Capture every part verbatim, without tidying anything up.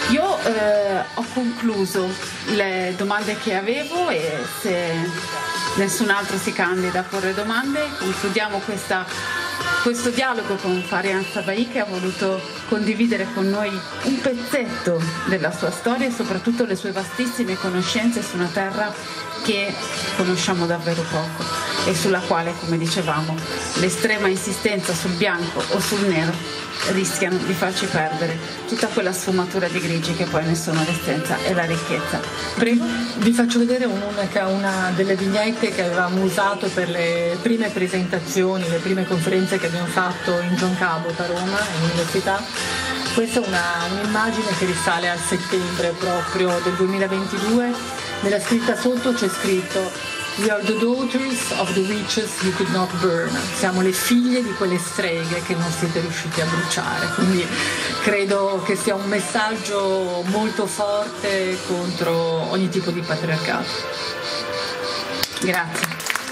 Io eh, ho concluso le domande che avevo e se nessun altro si candida a porre domande, concludiamo questa, questo dialogo con Farian Sabai, che ha voluto condividere con noi un pezzetto della sua storia e soprattutto le sue vastissime conoscenze su una terra che conosciamo davvero poco e sulla quale, come dicevamo, l'estrema insistenza sul bianco o sul nero rischiano di farci perdere tutta quella sfumatura di grigi che poi ne sono l'essenza e la ricchezza. Prego. Vi faccio vedere un'unica, una delle vignette che avevamo usato per le prime presentazioni, le prime conferenze che abbiamo fatto in John Cabot a Roma, in università. Questa è una, un'immagine che risale al settembre proprio del duemilaventidue. Nella scritta sotto c'è scritto: "We are the daughters of the witches you could not burn". Siamo le figlie di quelle streghe che non siete riusciti a bruciare. Quindi credo che sia un messaggio molto forte contro ogni tipo di patriarcato. Grazie.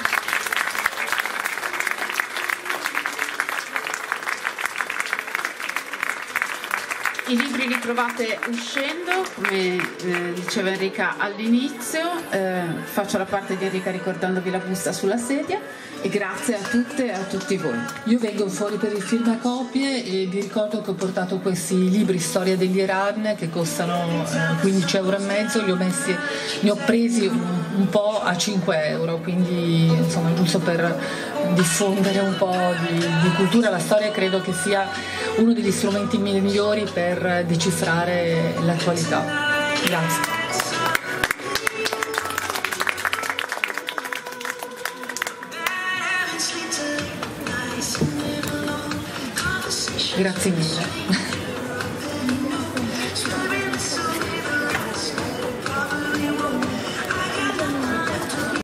I libri li trovate uscendo, come eh, diceva Enrica all'inizio. Eh, faccio la parte di Enrica ricordandovi la busta sulla sedia e grazie a tutte e a tutti voi. Io vengo fuori per il firmacopie e vi ricordo che ho portato questi libri Storia degli Iran che costano eh, quindici euro e mezzo, li ho messi, ne ho presi un, un po' a cinque euro, quindi insomma giusto per diffondere un po' di, di cultura. La storia credo che sia uno degli strumenti migliori per decifrare l'attualità. Grazie. Grazie mille.